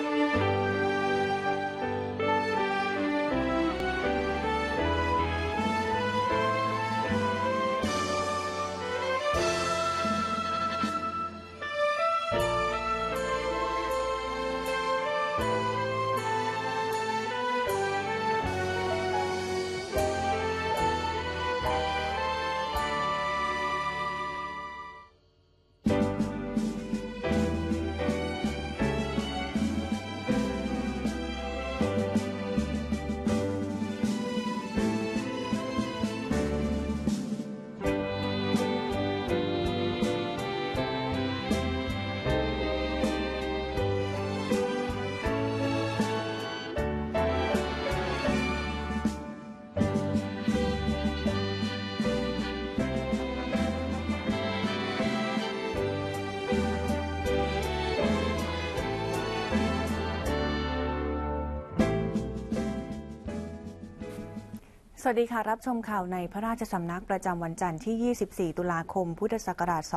สวัสดีค่ะรับชมข่าวในพระราชสำนักประจำวันจันทร์ที่ 24 ตุลาคม พุทธศักราช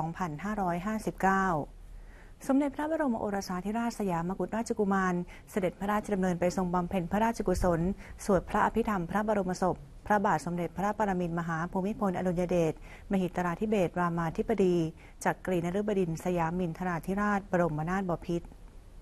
2559 สมเด็จพระบรมโอรสาธิราชสยามกุฎราชกุมารเสด็จพระราชดำเนินไปทรงบำเพ็ญพระราชกุศลสวดพระอภิธรรมพระบรมศพพระบาทสมเด็จพระปรมินทรมหาภูมิพลอดุลยเดชมหิตราธิเบศรรามาธิบดีจักรีนฤบดินทร์สยามินทราธิราชบรมนาถบพิตร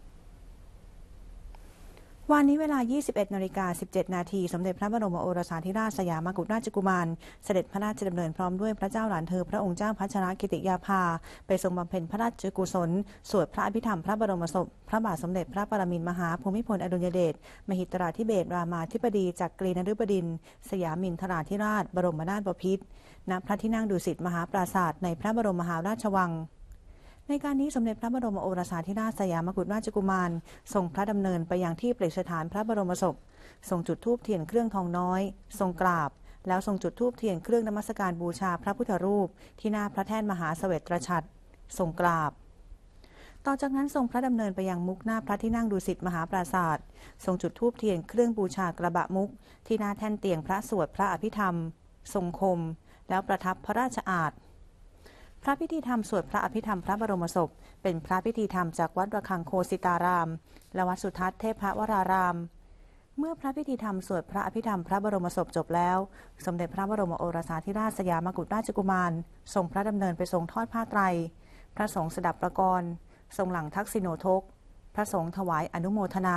วันนี้เวลา 21:17 นาทีสมเด็จพระบรมโอรสาธิราชสยามกุฎราชกุมารเสด็จพระราชดำเนินพร้อมด้วยพระเจ้าหลานเธอพระองค์เจ้าพัชรกิติยาภาไปทรงบำเพ็ญพระราชกุศลสวดพระอภิธรรมพระบรมศพพระบาทสมเด็จพระปรมินทรมหาภูมิพลอดุลยเดชมหิตราธิเบศรรามาธิบดีจักรีนฤบดินทร์สยามินทราธิราชบรมนาถบพิตรณพระที่นั่งดุสิตมหาปราสาทในพระบรมมหาราชวังในการนี้สมเด็จพระบรมโอรสาธิราชสยามกุฎราชกุมารทรงพระดำเนินไปยังที่ประดิษฐานพระบรมศพทรงจุดธูปเทียนเครื่องทองน้อยทรงกราบแล้วทรงจุดธูปเทียนเครื่องนมัสการบูชาพระพุทธรูปที่หน้าพระแท่นมหาเสวตฉัตรทรงกราบต่อจากนั้นทรงพระดำเนินไปยังมุกหน้าพระที่นั่งดุสิตมหาปราสาททรงจุดธูปเทียนเครื่องบูชากระบะมุกที่หน้าแท่นเตียงพระสวดพระอภิธรรมทรงคมแล้วประทับพระราชอาสน์พระพิธีธรรมสวดพระอภิธรรมพระบรมศพเป็นพระพิธีธรรมจากวัดระฆังโคสิตารามและวัดสุทัศน์เทพวรารามเมื่อพระพิธีธรรมสวดพระอภิธรรมพระบรมศพจบแล้วสมเด็จพระบรมโอรสาธิราชสยามกุฎราชกุมารทรงพระดำเนินไปทรงทอดผ้าไตรพระสงฆ์สดับประกรณ์ทรงหลังทักษิโณทกพระสงฆ์ถวายอนุโมทนา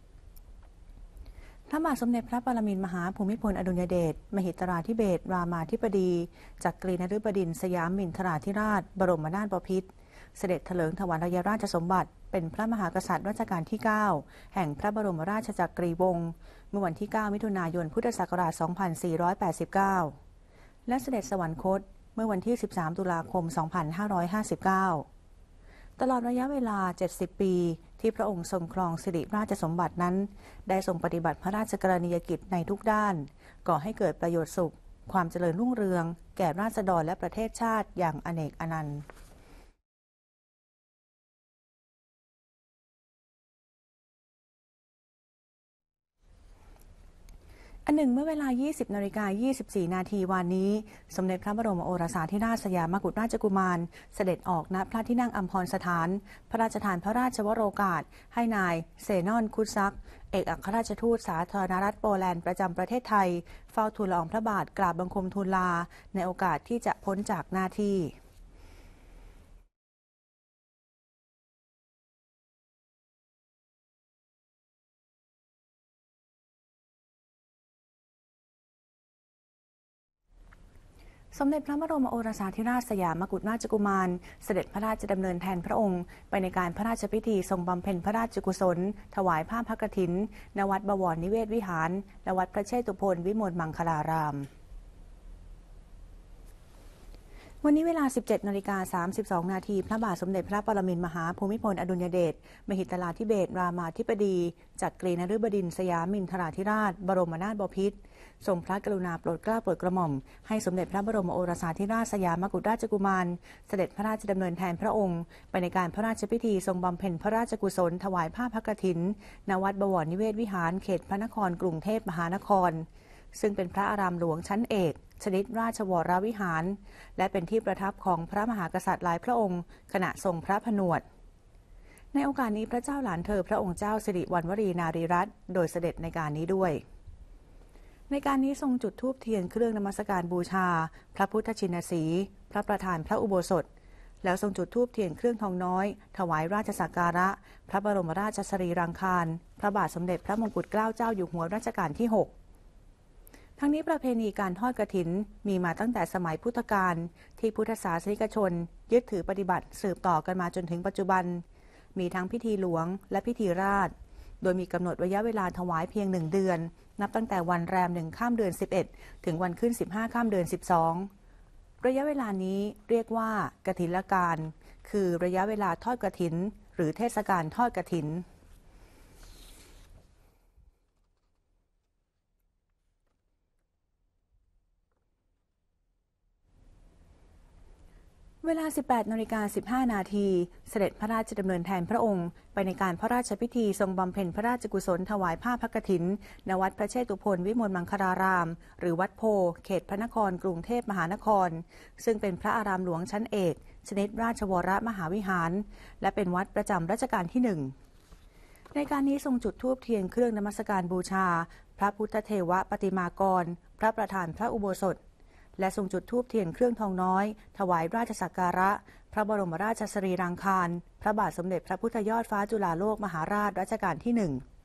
พระบาทสมเด็จพระปรมินทรมหาภูมิพลอดุลยเดชมหิตราธิเบศรรามาธิบดีจักรีนฤบดินทร์สยามินทราธิราชบรมนาถบพิตรเสด็จเถลิงถวายราชสมบัติเป็นพระมหากษัตริย์รัชกาลที่ 9 แห่งพระบรมราชจักรีวงศ์เมื่อวันที่ 9 มิถุนายน พุทธศักราช 2489 และเสด็จสวรรคตเมื่อวันที่ 13 ตุลาคม 2559 ตลอดระยะเวลา 70 ปีที่พระองค์ทรงครองสิริราชสมบัตินั้นได้ทรงปฏิบัติพระราชกรณียกิจในทุกด้านก่อให้เกิดประโยชน์สุขความเจริญรุ่งเรืองแก่ราษฎรและประเทศชาติอย่างอเนกอนันต์อันหนึ่งเมื่อเวลา 20:24 นาทีวันนี้สมเด็จพระบรมโอรสาธิราชสยามกุฎราชกุมารเสด็จออกณพระที่นั่งอัมพรสถานพระราชทานพระราชวโรกาสให้นายเซนอนคุดซักเอกอัครราชทูตสาธารณรัฐโปแลนด์ประจำประเทศไทยเฝ้าทูลละอองพระบาทกราบบังคมทูลลาในโอกาสที่จะพ้นจากหน้าที่สมเด็จพระบรมโอรสาธิราชสยามกุฎราชกุมารเสด็จพระราชดำเนินแทนพระองค์ไปในการพระราชพิธีทรงบำเพ็ญพระราชกุศลถวายผ้าพระกฐินณวัดบวรนิเวศวิหารและวัดพระเชตุพนวิมลมังคลารามวันนี้เวลา 17:32 นาทีพระบาทสมเด็จพระปรมินทรมหาภูมิพลอดุลยเดชมหิตราธิเบศรรามาธิบดีจักรีนฤบดินทร์สยามินทราธิราชบรมนาถบพิตรทรงพระกรุณาโปรดเกล้าโปรดกระหม่อมให้สมเด็จพระบรมโอรสาธิราชสยามกุฎราชกุมารเสด็จพระราชดำเนินแทนพระองค์ไปในการพระราชพิธีทรงบำเพ็ญพระราชกุศลถวายผ้าพระกฐินณวัดบวรนิเวศวิหารเขตพระนครกรุงเทพมหานครซึ่งเป็นพระอารามหลวงชั้นเอกชนิดราชวรวิหารและเป็นที่ประทับของพระมหากษัตริย์หลายพระองค์ขณะทรงพระผนวดในโอกาสนี้พระเจ้าหลานเธอพระองค์เจ้าสิริวัณวรีนารีรัตน์โดยเสด็จในการนี้ด้วยในการนี้ทรงจุดธูปเทียนเครื่องนมัสการบูชาพระพุทธชินสีห์พระประธานพระอุโบสถแล้วทรงจุดธูปเทียนเครื่องทองน้อยถวายราชสักการะพระบรมราชสรีรังคารพระบาทสมเด็จพระมงกุฎเกล้าเจ้าอยู่หัวรัชกาลที่ 6ทั้งนี้ประเพณีการทอดกฐินมีมาตั้งแต่สมัยพุทธกาลที่พุทธศาสนิกชนยึดถือปฏิบัติสืบต่อกันมาจนถึงปัจจุบันมีทั้งพิธีหลวงและพิธีราชโดยมีกำหนดระยะเวลาถวายเพียง1 เดือนนับตั้งแต่วันแรม1 ค่ำเดือน 11ถึงวันขึ้น15 ค่ำเดือน 12ระยะเวลานี้เรียกว่ากฐินการคือระยะเวลาทอดกฐินหรือเทศกาลทอดกฐินเวลา 18:15 น.เสด็จพระราชดำเนินแทนพระองค์ไปในการพระราชพิธีทรงบำเพ็ญพระราชกุศลถวายผ้าพระกฐินณวัดพระเชตุพนวิมลมังคลารามหรือวัดโพเขตพระนครกรุงเทพมหานครซึ่งเป็นพระอารามหลวงชั้นเอกชนิดราชวรมหาวิหารและเป็นวัดประจำรัชกาลที่ 1ในการนี้ทรงจุดธูปเทียนเครื่องนมัสการบูชาพระพุทธเทวปฏิมากรพระประธานพระอุโบสถและทรงจุดธูปเทียนเครื่องทองน้อยถวายราชสักการะพระบรมราชสรีรังคารพระบาทสมเด็จพระพุทธยอดฟ้าจุฬาโลกมหาราชรัชกาลที่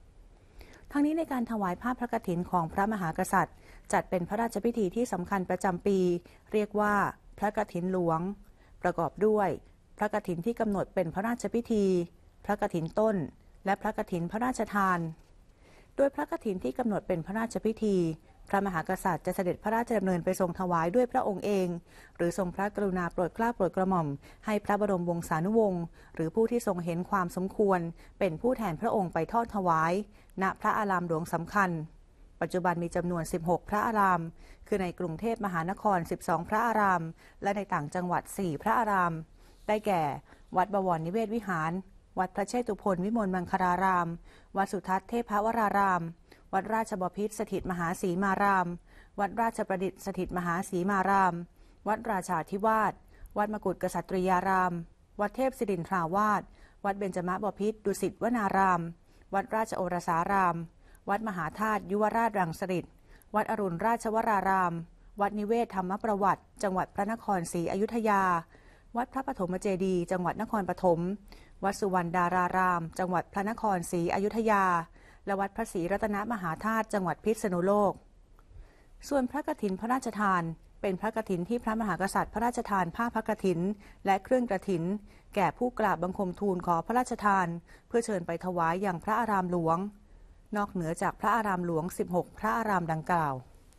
1ทั้งนี้ในการถวายผ้าพระกฐินของพระมหากษัตริย์จัดเป็นพระราชพิธีที่สำคัญประจำปีเรียกว่าพระกฐินหลวงประกอบด้วยพระกฐินที่กำหนดเป็นพระราชพิธีพระกฐินต้นและพระกฐินพระราชทานโดยพระกฐินที่กำหนดเป็นพระราชพิธีพระมหากษัตริย์จะเสด็จพระราชดำเนินไปทรงถวายด้วยพระองค์เองหรือทรงพระกรุณาโปรดเกล้าโปรดกระหม่อมให้พระบรมวงศานุวงศ์หรือผู้ที่ทรงเห็นความสมควรเป็นผู้แทนพระองค์ไปทอดถวายณพระอารามหลวงสำคัญปัจจุบันมีจำนวน16พระอารามคือในกรุงเทพมหานคร12พระอารามและในต่างจังหวัด4พระอารามได้แก่วัดบวรนิเวศวิหารวัดพระเชตุพนวิมลมังคลารามวัดสุทัศน์เทพวรารามวัดราชบพิตรสถิตมหาสีมารามวัดราชประดิษฐ์สถิตมหาสีมารามวัดราชาธิวาสวัดมกุฏกษัตริยารามวัดเทพศิรินทราวาสวัดเบญจมบพิตรดุสิตวนารามวัดราชโอรสารามวัดมหาธาตุยุวราชรังสฤษฎ์วัดอรุณราชวรารามวัดนิเวศธรรมประวัติจังหวัดพระนครศรีอยุธยาวัดพระปฐมเจดีย์จังหวัดนครปฐมวัดสุวรรณดารารามจังหวัดพระนครศรีอยุธยาและวัดพระศรีรัตนมหาธาตุจังหวัดพิษณุโลกส่วนพระกฐินพระราชทานเป็นพระกฐินที่พระมหากษัตริย์พระราชทานผ้าพระกฐินและเครื่องกฐินแก่ผู้กราบบังคมทูลขอพระราชทานเพื่อเชิญไปถวายอย่างพระอารามหลวงนอกเหนือจากพระอารามหลวง16พระอารามดังกล่าว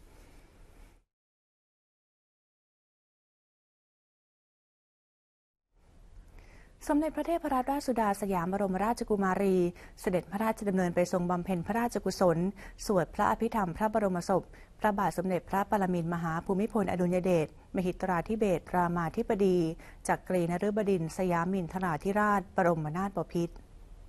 สมเด็จพระเทพรัตนราชสุดาสยามบรมราชกุมารีเสด็จพระราชดำเนินไปทรงบำเพ็ญพระราชกุศลสวดพระอภิธรรมพระบรมศพพระบาทสมเด็จพระปรมินทรมหาภูมิพลอดุลยเดชมหิตราธิเบศรรามาธิบดีจักรีนฤบดินทร์สยามินทราธิราชบรมนาถบพิตร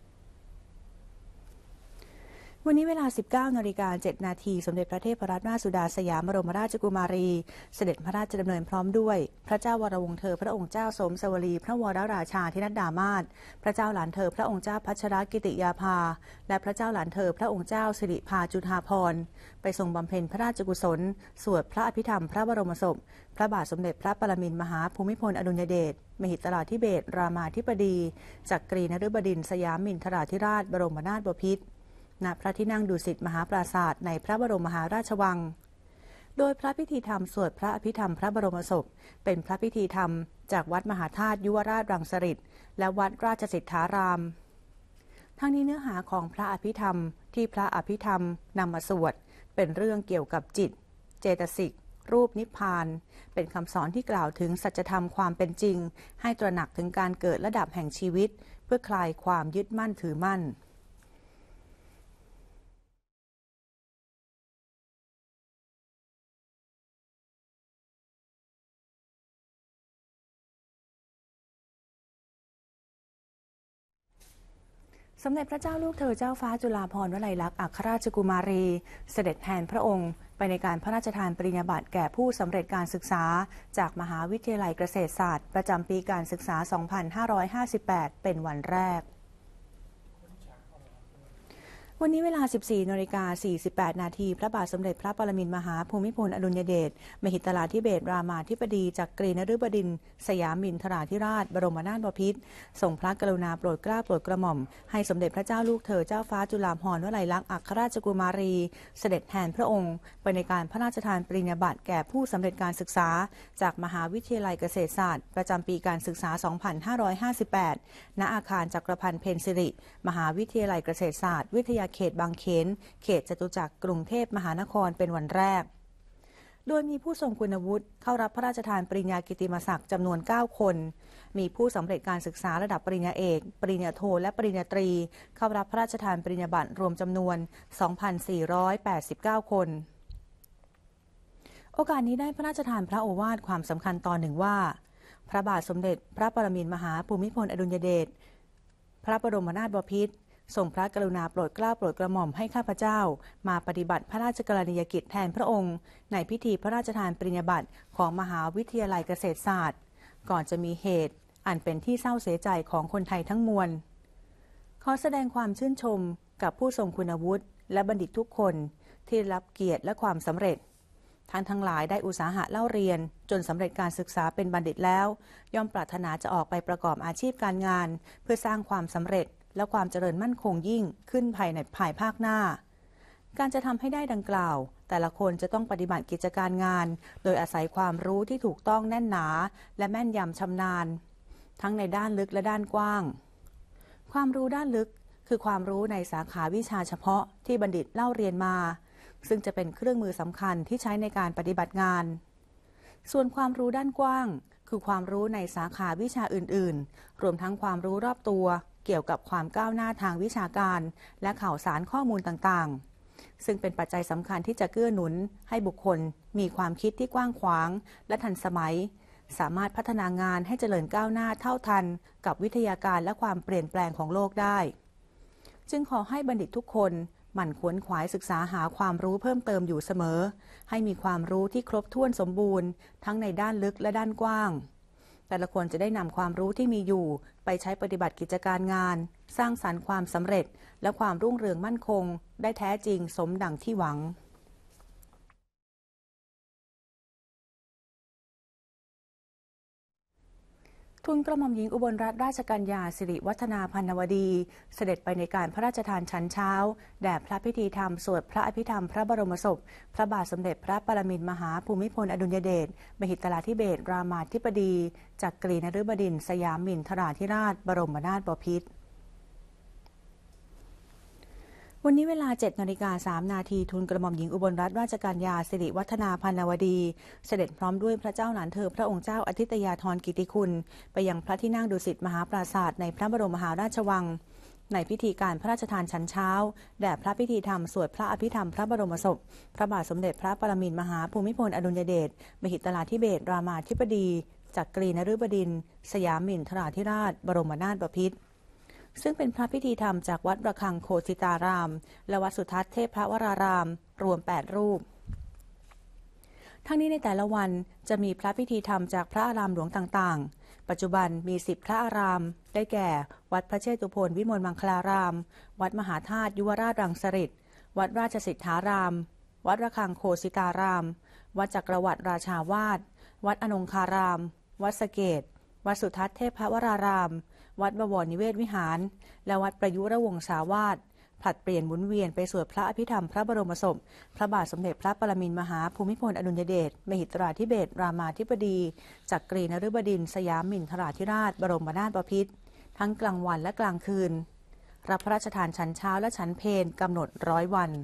วันนี้เวลา 19:07 น.สมเด็จพระเทพรัตนราชสุดาสยามบรมราชกุมารีเสด็จพระราชดำเนินพร้อมด้วยพระเจ้าวรวงศ์เธอพระองค์เจ้าสมสวลีพระวรราชาธินัดดามาศพระเจ้าหลานเธอพระองค์เจ้าพัชรกิติยาภาและพระเจ้าหลานเธอพระองค์เจ้าสิริภาจุฑาภรณ์ไปทรงบำเพ็ญพระราชกุศลสวดพระอภิธรรมพระบรมศพพระบาทสมเด็จพระปรมินทรมหาภูมิพลอดุลยเดชมหิตราธิเบศรรามาธิบดีจักรีนฤบดินทร์สยามินทราธิราชบรมนาถบพิตรณพระที่นั่งดุสิตมหาปราสาทในพระบรมมหาราชวังโดยพระพิธีธรรมสวดพระอภิธรรมพระบรมศพเป็นพระพิธีธรรมจากวัดมหาธาตุยุวราชรังสฤษฎ์และวัดราชสิทธารามทั้งนี้เนื้อหาของพระอภิธรรมที่พระอภิธรรมนำมาสวดเป็นเรื่องเกี่ยวกับจิตเจตสิกรูปนิพพานเป็นคำสอนที่กล่าวถึงสัจธรรมความเป็นจริงให้ตระหนักถึงการเกิดและดับแห่งชีวิตเพื่อคลายความยึดมั่นถือมั่นสมเด็จพระเจ้าลูกเธอเจ้าฟ้าจุฬาภรณ์วลัยลักษณ์อัครราชกุมารีเสด็จแทนพระองค์ไปในการพระราชทานปริญญาบัตรแก่ผู้สำเร็จการศึกษาจากมหาวิทยาลัยเกษตรศาสตร์ประจำปีการศึกษา 2558 เป็นวันแรกวันนี้เวลา 14:48 นาทีพระบาทสมเด็จพระปรมินทรมหาภูมิพลอดุลยเดชมหิตลาธิเบศรรามาธิบดีจักรีนฤบดินทร์สยามมินทราธิราชบรมนาถบพิตรทรงพระกรุณาโปรดเกล้าโปรดกระหม่อมให้สมเด็จพระเจ้าลูกเธอเจ้าฟ้าจุฬาภรณ์วลัยลักษณ์อัครราชกุมารีเสด็จแทนพระองค์ไปในการพระราชทานปริญญาบัตรแก่ผู้สำเร็จการศึกษาจากมหาวิทยาลัยเกษตรศาสตร์ประจำปีการศึกษา 2558 ณ อาคารจักรพันธ์เพ็ญสิริมหาวิทยาลัยเกษตรศาสตร์วิทยาเขตบางเขนเขตจตุจักรกรุงเทพมหานครเป็นวันแรกโดยมีผู้ทรงคุณวุฒิเข้ารับพระราชทานปริญญากิตติมศักดิ์จำนวน 9 คนมีผู้สำเร็จการศึกษาระดับปริญญาเอกปริญญาโทและปริญญาตรีเข้ารับพระราชทานปริญญาบัตรรวมจำนวน 2,489 คนโอกาสนี้ได้พระราชทานพระโอวาทความสำคัญตอนหนึ่งว่าพระบาทสมเด็จพระปรมินทรมหาภูมิพลอดุลยเดชพระบรมนาถบพิตรทรงพระกรุณาโปรดเกล้าโปรดกระหม่อมให้ข้าพเจ้ามาปฏิบัติพระราชกรณียกิจแทนพระองค์ในพิธีพระราชทานปริญญาบัตรของมหาวิทยาลัยเกษตรศาสตร์ก่อนจะมีเหตุอันเป็นที่เศร้าเสียใจของคนไทยทั้งมวลขอแสดงความชื่นชมกับผู้ทรงคุณวุฒิและบัณฑิตทุกคนที่รับเกียรติและความสำเร็จท่านทั้งหลายได้อุตสาหะเล่าเรียนจนสำเร็จการศึกษาเป็นบัณฑิตแล้วย่อมปรารถนาจะออกไปประกอบอาชีพการงานเพื่อสร้างความสำเร็จและความเจริญมั่นคงยิ่งขึ้นภายภาคหน้าการจะทำให้ได้ดังกล่าวแต่ละคนจะต้องปฏิบัติกิจการงานโดยอาศัยความรู้ที่ถูกต้องแน่นหนาและแม่นยำชำนาญทั้งในด้านลึกและด้านกว้างความรู้ด้านลึกคือความรู้ในสาขาวิชาเฉพาะที่บัณฑิตเล่าเรียนมาซึ่งจะเป็นเครื่องมือสำคัญที่ใช้ในการปฏิบัติงานส่วนความรู้ด้านกว้างคือความรู้ในสาขาวิชาอื่นๆรวมทั้งความรู้รอบตัวเกี่ยวกับความก้าวหน้าทางวิชาการและข่าวสารข้อมูลต่างๆซึ่งเป็นปัจจัยสำคัญที่จะเกื้อหนุนให้บุคคลมีความคิดที่กว้างขวางและทันสมัยสามารถพัฒนางานให้เจริญก้าวหน้าเท่าทันกับวิทยาการและความเปลี่ยนแปลงของโลกได้จึงขอให้บัณฑิตทุกคนหมั่นขวนขวายศึกษาหาความรู้เพิ่มเติมอยู่เสมอให้มีความรู้ที่ครบถ้วนสมบูรณ์ทั้งในด้านลึกและด้านกว้างแต่ละคนจะได้นำความรู้ที่มีอยู่ไปใช้ปฏิบัติกิจการงานสร้างสรรค์ความสำเร็จและความรุ่งเรืองมั่นคงได้แท้จริงสมดังที่หวังทูลกระหม่อมหญิงอุบลรัตนราชกัญญาสิริวัฒนาพรรณวดีเสด็จไปในการพระราชทานฉันเช้าแด่พระพิธีธรรมสวดพระอภิธรรมพระบรมศพพระบาทสมเด็จพระปรมินทรมหาภูมิพลอดุลยเดชมหิตลาธิเบศรรามาธิบดีจักรีนฤบดินทร์สยามมินทราธิราชบรมนาถบพิตรวันนี้เวลา 7:03 นาทีทูลกระหม่อมหญิงอุบลรัตนราชกัญญาสิริวัฒนาพรรณวดีเสด็จพร้อมด้วยพระเจ้าหลานเธอพระองค์เจ้าอธิตยาธรกิติคุณไปยังพระที่นั่งดุสิตมหาปราสาทในพระบรมมหาราชวังในพิธีการพระราชทานฉันเช้าแด่พระพิธีธรรมสวดพระอภิธรรมพระบรมศพพระบาทสมเด็จพระปรมินทรมหาภูมิพลอดุลยเดชมหิตลาธิเบศรรามาธิบดีจักรีนฤบดินทร์สยามมินทราธิราชบรมนาถบพิตรซึ่งเป็นพระพิธีธรรมจากวัดระฆังโคสิตารามและวัดสุทัศน์เทพวรารามรวม 8 รูปทั้งนี้ในแต่ละวันจะมีพระพิธีธรรมจากพระอารามหลวงต่างๆปัจจุบันมี10พระอารามได้แก่วัดพระเชตุพนวิมลมังคลารามวัดมหาธาตุยุวราชรังสฤษฎ์วัดราชสิทธารามวัดระฆังโคสิตารามวัดจักรวรรดิราชาวาสวัดอนงคารามวัดสะเกษวัดสุทัศน์เทพวรารามวัดบวรนิเวศวิหารและวัดประยุรวงศาวาสผลัดเปลี่ยนหมุนเวียนไปสวดพระอภิธรรมพระบรมศพพระบาทสมเด็จพระปรมินทรมหาภูมิพลอดุลยเดชมหิตราธิเบศรรามาธิบดีจักรีนฤบดินทร์สยามมินทราธิราชบรมนาถบพิตรทั้งกลางวันและกลางคืนรับพระราชทานฉันเช้าและฉันเพลกำหนด100 วัน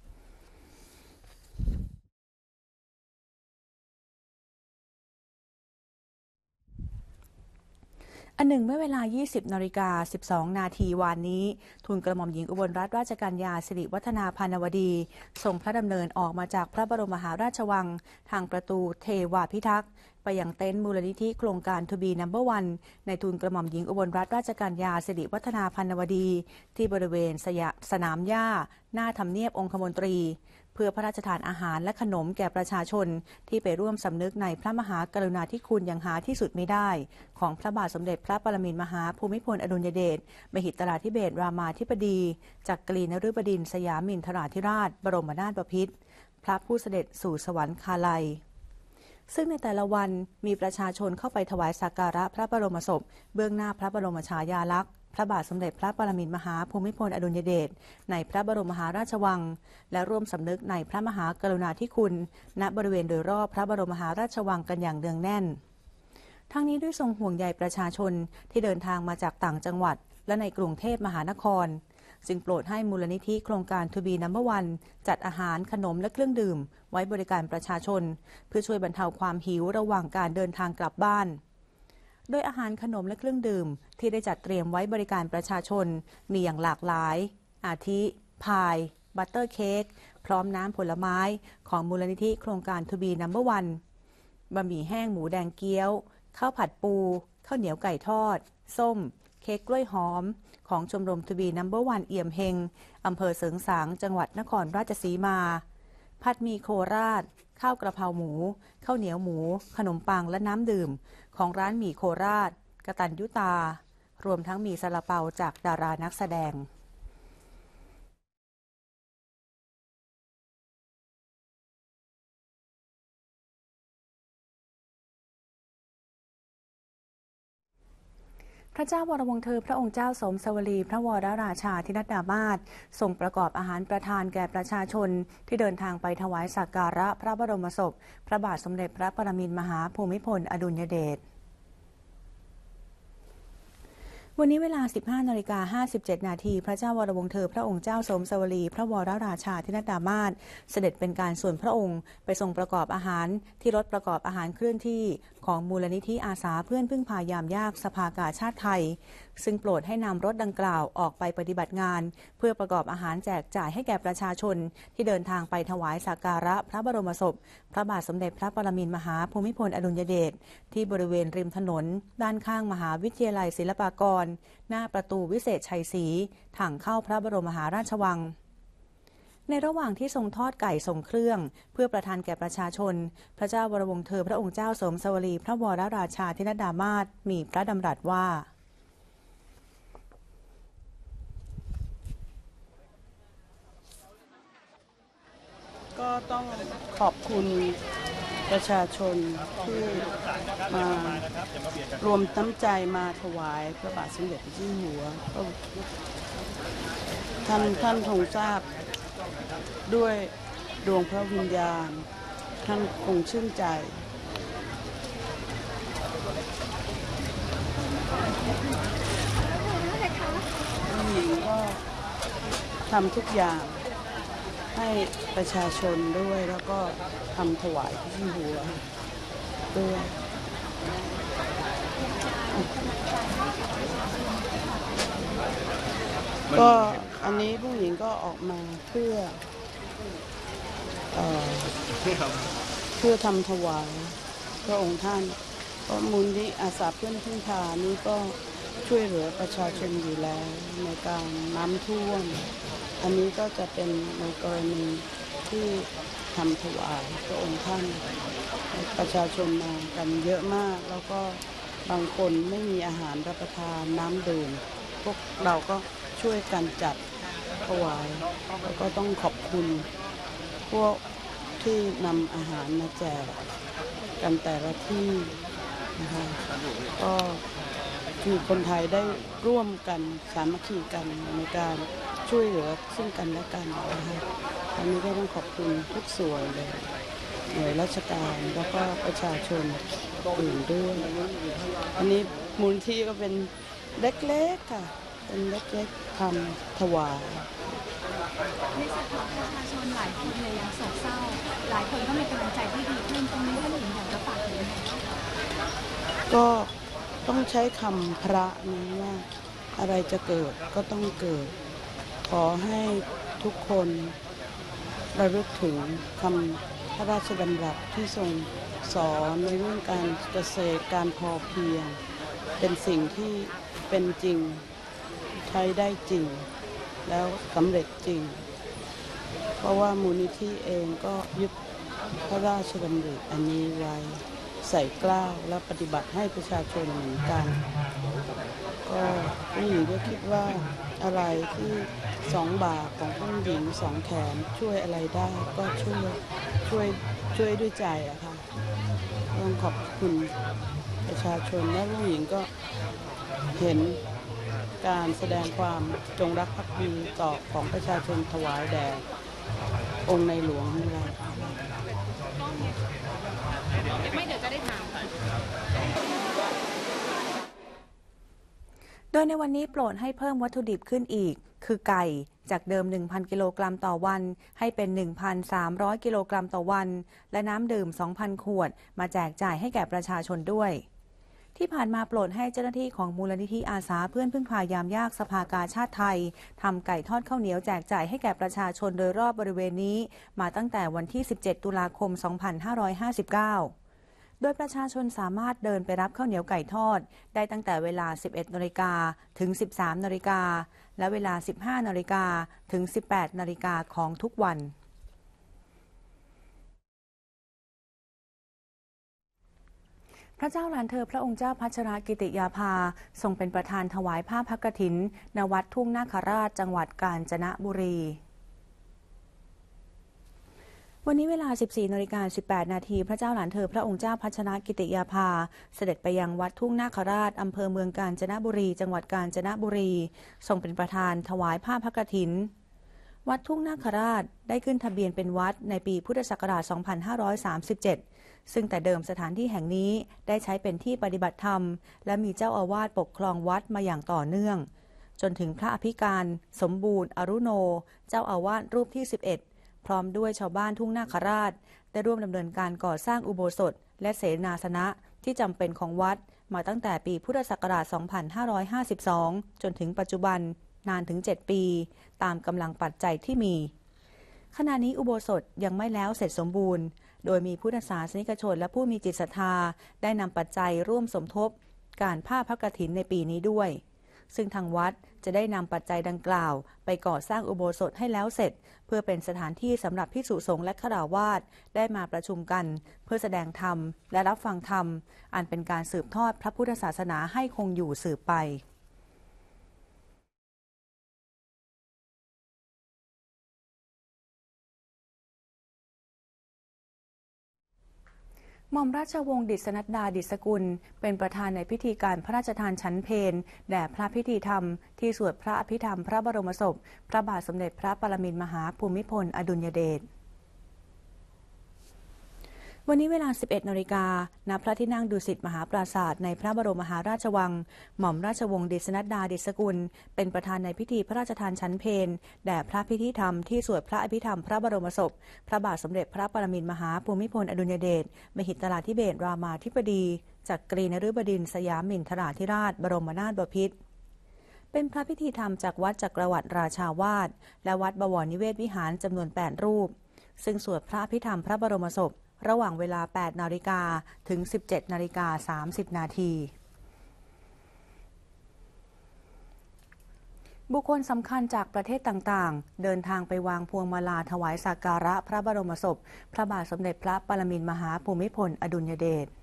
อันหนึ่งเมื่อเวลา 20:12 นาทีวานนี้ทูลกระหม่อมหญิงอุบลรัตนราชกัญญาสิริวัฒนาพรรณวดีทรงพระดำเนินออกมาจากพระบรมมหาราชวังทางประตูเทวาพิทักษ์ไปยังเต็นท์มูลนิธิโครงการทูบีนัมเบอร์วันในทูลกระหม่อมหญิงอุบลรัตนราชกัญญาสิริวัฒนาพรรณวดีที่บริเวณสนามหญ้าหน้าทำเนียบองคมนตรีเพื่อพระราชทานอาหารและขนมแก่ประชาชนที่ไปร่วมสำนึกในพระมหากรุณาธิคุณอย่างหาที่สุดไม่ได้ของพระบาทสมเด็จพระปรมินทรมหาภูมิพลอดุลยเดชมหิดลาธิเบศรรามาธิบดีจักรีนฤบดินทร์สยามินทราธิราชบรมนาถบพิตรพระผู้เสด็จสู่สวรรคาลัยซึ่งในแต่ละวันมีประชาชนเข้าไปถวายสักการะพระบรมศพเบื้องหน้าพระบรมฉายาลักษณ์พระบาทสมเด็จพระปรมินทรมหาภูมิพลอดุลยเดชในพระบรมมหาราชวังและร่วมสำนึกในพระมหากรุณาธิคุณณบริเวณโดยรอบพระบรมมหาราชวังกันอย่างเนืองแน่นทั้งนี้ด้วยทรงห่วงใยประชาชนที่เดินทางมาจากต่างจังหวัดและในกรุงเทพมหานครจึงโปรดให้มูลนิธิโครงการทูบีนัมเบอร์วันจัดอาหารขนมและเครื่องดื่มไว้บริการประชาชนเพื่อช่วยบรรเทาความหิวระหว่างการเดินทางกลับบ้านโดยอาหารขนมและเครื่องดื่มที่ได้จัดเตรียมไว้บริการประชาชนมีอย่างหลากหลายอาทิพายบัตเตอร์เค้กพร้อมน้ำผลไม้ของมูลนิธิโครงการทูบีนัมเบอร์วันบะหมี่แห้งหมูแดงเกี๊ยวข้าวผัดปูข้าวเหนียวไก่ทอดส้มเค้กกล้วยหอมของชมรมทูบีนัมเบอร์วันเอี่ยมเฮงอำเภอเสริงสางจังหวัดนครราชสีมาผัดหมี่โคราชข้าวกระเพราหมูข้าวเหนียวหมูขนมปังและน้ำดื่มของร้านหมี่โคราชกตัญญูตารวมทั้งมีซาลาเปาจากดารานักแสดงพระเจ้าวรวงศ์เธอพระองค์เจ้าสมสวลีพระวรราชาธินัดดามาศทรงประกอบอาหารประทานแก่ประชาชนที่เดินทางไปถวายสักการะพระบรมศพพระบาทสมเด็จพระปรมินทรมหาภูมิพลอดุลยเดชวันนี้เวลา 15:57 นาทีพระเจ้าวรวงศ์เธอพระองค์เจ้าสมสวลีพระวรราชาธินัดดามาศเสด็จเป็นการส่วนพระองค์ไปทรงประกอบอาหารที่รถประกอบอาหารเคลื่อนที่ของมูลนิธิอาสาเพื่อนพึ่งพายามยากสภากาชาติไทยซึ่งโปรดให้นำรถดังกล่าวออกไปปฏิบัติงานเพื่อประกอบอาหารแจกจ่ายให้แก่ประชาชนที่เดินทางไปถวายสักการะพระบรมศพพระบาทสมเด็จพระปรมินทรมหาภูมิพลอดุลยเดชที่บริเวณริมถนนด้านข้างมหาวิทยาลัยศิลปากรหน้าประตูวิเศษชัยศรีทางเข้าพระบรมมหาราชวังในระหว่างที่ทรงทอดไก่ทรงเครื่องเพื่อประทานแก่ประชาชนพระเจ้าวรวงศ์เธอพระองค์เจ้าสมสวลีพระวรราชาธินัดดามาศมีพระดำรัสว่าก็ต้องขอบคุณประชาชนที่มารวมน้ำใจมาถวายพระบาทสมเด็จพระเจ้าอยู่หัวท่านคงทราบด้วยดวงพระวิญญาณท่านคงชื่นใจผู้หญิงก็ทำทุกอย่างให้ประชาชนด้วยแล้วก็ทำถวายพระเจ้าอยู่หัวด้วยก็อันนี้ผู้หญิงก็ออกมาเพื่อทำถวายพระองค์ท่านเพราะมูลนิธิอาสาเพื่อนพึ่งพานี้ก็ช่วยเหลือประชาชนอยู่แล้วในการน้ำท่วมอันนี้ก็จะเป็นในกรณีที่ทำถวายพระองค์ท่านประชาชนมากันเยอะมากแล้วก็บางคนไม่มีอาหารรับประทานน้ำดื่มพวกเราก็ช่วยกันจัดถวายแล้วก็ต้องขอบคุณพวกที่นำอาหารมาแจกกันแต่ละที่นะคะก็คือคนไทยได้ร่วมกันสามัคคีกันในการช่วยเหลือซึ่งกันและกันนะคะอันนี้ก็ต้องขอบคุณทุกส่วนเลยหน่วยราชการแล้วก็ประชาชนอื่นด้วยอันนี้มูลที่ก็เป็นเล็กๆค่ะเป็นเล็กๆทำถวายในส่วนของประชาชนหลายคนเลยยังโศกเศร้าหลายคนก็มีกำลังใจที่ดีขึ้นตรงนี้ท่านหญิงอยากจะฝากถึงก็ต้องใช้คำพระนะว่าอะไรจะเกิดก็ต้องเกิดขอให้ทุกคนระลึกถึงคำพระราชดำรัสที่ทรงสอนในเรื่องการเกษตรการพอเพียงเป็นสิ่งที่เป็นจริงใช้ได้จริงแล้วสำเร็จจริงเพราะว่ามูลนิธิเองก็ยึดพระราชดำริอันนี้ไว้ใส่เกล้าและปฏิบัติให้ประชาชนเหมือนกันก็ผู้หญิงก็คิดว่าอะไรที่2 บาทของผู้หญิง2 แขนช่วยอะไรได้ก็ช่วยด้วยใจอะค่ะต้องขอบคุณประชาชนและผู้หญิงก็เห็นการแสดงความจงรักภักดีต่อของประชาชนถวายแด่องค์ในหลวงนี่แหละไม่เดี๋ยวจะได้ถามโดยในวันนี้โปรดให้เพิ่มวัตถุดิบขึ้นอีกคือไก่จากเดิม 1,000 กิโลกรัมต่อวันให้เป็น 1,300 กิโลกรัมต่อวันและน้ำดื่ม 2,000 ขวดมาแจกจ่ายให้แก่ประชาชนด้วยที่ผ่านมาโปรดให้เจ้าหน้าที่ของมูลนิธิอาสาเพื่อนพึ่งพายามยากสภากาชาติไทยทำไก่ทอดข้าวเหนียวแจกจ่ายให้แก่ประชาชนโดยรอบบริเวณนี้มาตั้งแต่วันที่ 17 ตุลาคม 2559 โดยประชาชนสามารถเดินไปรับข้าวเหนียวไก่ทอดได้ตั้งแต่เวลา 11 นาฬิกาถึง 13 นาฬิกาและเวลา 15 นาฬิกาถึง 18 นาฬิกาของทุกวันพระเจ้าหลานเธอพระองค์เจ้าพัชรกิติยาภาทรงเป็นประธานถวายผ้าพระกฐินณวัดทุ่งนาคราชจังหวัดกาญจนบุรีวันนี้เวลา 14:18 นาทีพระเจ้าหลานเธอพระองค์เจ้าพัชรกิติยาภาเสด็จไปยังวัดทุ่งนาคราชอำเภอเมืองกาญจนบุรีจังหวัดกาญจนบุรีทรงเป็นประธานถวายผ้าพระกฐินวัดทุ่งนาคราชได้ขึ้นทะเบียนเป็นวัดในปีพุทธศักราช 2537 ซึ่งแต่เดิมสถานที่แห่งนี้ได้ใช้เป็นที่ปฏิบัติธรรมและมีเจ้าอาวาสปกครองวัดมาอย่างต่อเนื่องจนถึงพระอภิการสมบูรณ์อรุโนเจ้าอาวาสรูปที่ 11 พร้อมด้วยชาวบ้านทุ่งนาคราชได้ร่วมดำเนินการก่อสร้างอุโบสถและเสนาสนะที่จำเป็นของวัดมาตั้งแต่ปีพุทธศักราช 2552 จนถึงปัจจุบันนานถึง 7 ปีตามกำลังปัจจัยที่มีขณะนี้อุโบสถยังไม่แล้วเสร็จสมบูรณ์โดยมีพุทธศาสนิกชนและผู้มีจิตศรัทธาได้นำปัจจัยร่วมสมทบการผ้าพระกฐินในปีนี้ด้วยซึ่งทางวัดจะได้นำปัจจัยดังกล่าวไปก่อสร้างอุโบสถให้แล้วเสร็จเพื่อเป็นสถานที่สำหรับภิกษุสงฆ์และฆราวาสได้มาประชุมกันเพื่อแสดงธรรมและรับฟังธรรมอันเป็นการสืบทอดพระพุทธศาสนาให้คงอยู่สืบไปหม่อมราชวงศ์ดิษนัดดาดิษกุลเป็นประธานในพิธีการพระราชทานฉันเพลแด่พระพิธีธรรมที่สวดพระอภิธรรมพระบรมศพพระบาทสมเด็จพระปรมินทรมหาภูมิพลอดุลยเดชวันนี้เวลา 11 นาฬิกาณ พระที่นั่งดุสิตมหาปราสาทในพระบรมมหาราชวังหม่อมราชวงศ์ดิษนัดดาดิษกุลเป็นประธานในพิธีพระราชทานฉันเพลแด่พระพิธีธรรมที่สวดพระอภิธรรมพระบรมศพพระบาทสมเด็จพระปรมินทรมหาภูมิพลอดุลยเดชมหิดลธิเบศรรามาธิบดีจักรีนฤบดินทร์สยามมินทราธิราชบรมนาถบพิตรเป็นพระพิธีธรรมจากวัดจักรวรรดิราชาวาสและวัดบวรนิเวศวิหารจำนวน 8 รูปซึ่งสวดพระอภิธรรมพระบรมศพระหว่างเวลา 8 นาฬิกาถึง 17 นาฬิกา 30 นาทีบุคคลสำคัญจากประเทศต่างๆเดินทางไปวางพวงมาลาถวายสักการะพระบรมศพพระบาทสมเด็จพระปรมินทรมหาภูมิพลอดุลยเดช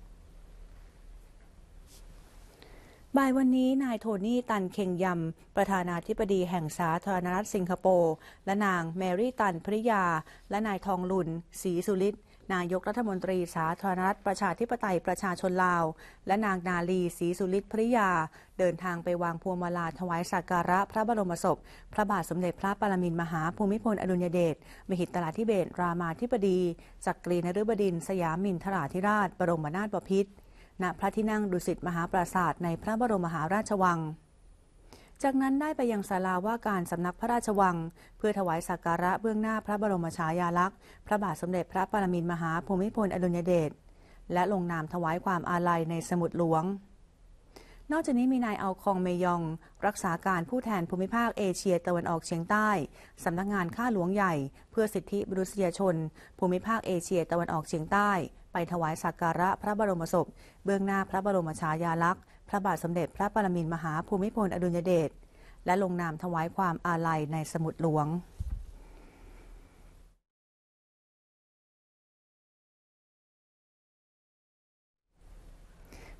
บ่ายวันนี้นายโทนี่ตันเคงยำประธานาธิบดีแห่งสาธารณรัฐสิงคโปร์และนางแมรี่ตันภริยาและนายทองลุนศรีสุฤทธิ์นายกรัฐมนตรีสาธารณรัฐประชาธิปไตยประชาชนลาวและนางนาลีศรีสุฤทธิ์ภริยาเดินทางไปวางพวงมาลาถวายสักการะพระบรมศพพระบาทสมเด็จพระปรมินทรมหาภูมิพลอดุลยเดชมหิดลธิเบศรรามาธิบดีจักรีนฤบดินทร์สยามมินทราธิราชบรมนาถบพิตรณพระที่นั่งดุสิตมหาปราสาทในพระบรมมหาราชวังจากนั้นได้ไปยังศาลาว่าการสำนักพระราชวังเพื่อถวายสักการะเบื้องหน้าพระบรมฉายาลักษณ์พระบาทสมเด็จพระปรมินทรมหาภูมิพลอดุลยเดชและลงนามถวายความอาลัยในสมุดหลวงนอกจากนี้มีนายอัลคองเมยองรักษาการผู้แทนภูมิภาคเอเชียตะวันออกเฉียงใต้สำนักงานข้าหลวงใหญ่เพื่อสิทธิมนุษยชนภูมิภาคเอเชียตะวันออกเฉียงใต้ไปถวายสักการะพระบรมศพเบื้องหน้าพระบรมฉายาลักษณ์พระบาทสมเด็จพระปรมินทรมหาภูมิพลอดุลยเดชและลงนามถวายความอาลัยในสมุดหลวง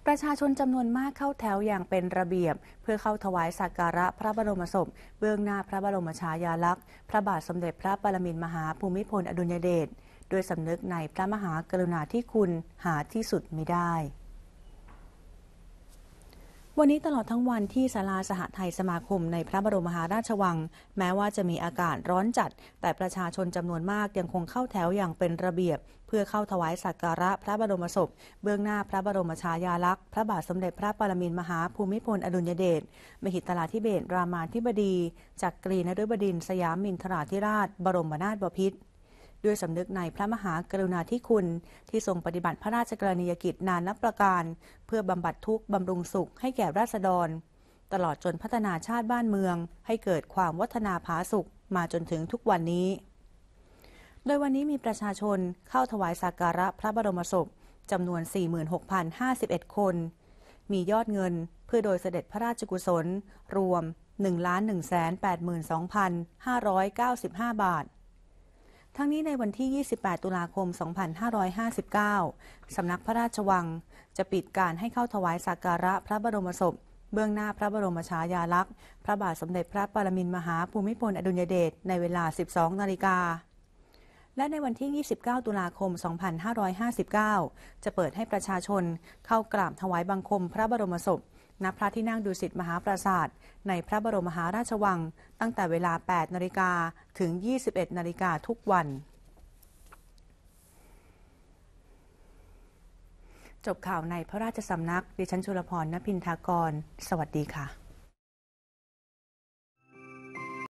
ประชาชนจำนวนมากเข้าแถวอย่างเป็นระเบียบเพื่อเข้าถวายสักการะพระบรมศพเบื้องหน้าพระบรมฉายาลักษณ์พระบาทสมเด็จพระปรมินทรมหาภูมิพลอดุลยเดชด้วยสำนึกในพระมหากรุณาธิคุณหาที่สุดมิได้วันนี้ตลอดทั้งวันที่ศาลาสหไทยสมาคมในพระบรมมหาราชวังแม้ว่าจะมีอากาศร้อนจัดแต่ประชาชนจำนวนมากยังคงเข้าแถวอย่างเป็นระเบียบเพื่อเข้าถวายสักการะพระบรมศพเบื้องหน้าพระบรมฉายาลักษณ์พระบาทสมเด็จพระปรมินทรมหาภูมิพลอดุลยเดชมหิดลธิเบศรรามาธิบดีจักรีนฤบดินทร์สยามมินทราธิราชบรมนาถบพิตรด้วยสำนึกในพระมหากรุณาธิคุณที่ทรงปฏิบัติพระราชกรณียกิจนานับประการเพื่อบำบัดทุกข์บำรุงสุขให้แก่ราษฎรตลอดจนพัฒนาชาติบ้านเมืองให้เกิดความวัฒนาผาสุกมาจนถึงทุกวันนี้โดยวันนี้มีประชาชนเข้าถวายสักการะพระบรมศพจำนวน 46,051 คนมียอดเงินเพื่อโดยเสด็จพระราชกุศลรวม 1,182,595 บาททั้งนี้ในวันที่ 28 ตุลาคม 2559 สำนักพระราชวังจะปิดการให้เข้าถวายสักการะพระบรมศพเบื้องหน้าพระบรมฉายาลักษณ์พระบาทสมเด็จพระปรมินทรมหาภูมิพลอดุลยเดชในเวลา 12 นาฬิกาและในวันที่ 29 ตุลาคม 2559 จะเปิดให้ประชาชนเข้ากราบถวายบังคมพระบรมศพณพระที่นั่งดุสิตมหาปราสาทในพระบรมมหาราชวังตั้งแต่เวลา 8 นาฬิกาถึง 21 นาฬิกาทุกวันจบข่าวในพระราชสำนักดิฉันชุลพร ณ พินทากรสวัสดีค่ะ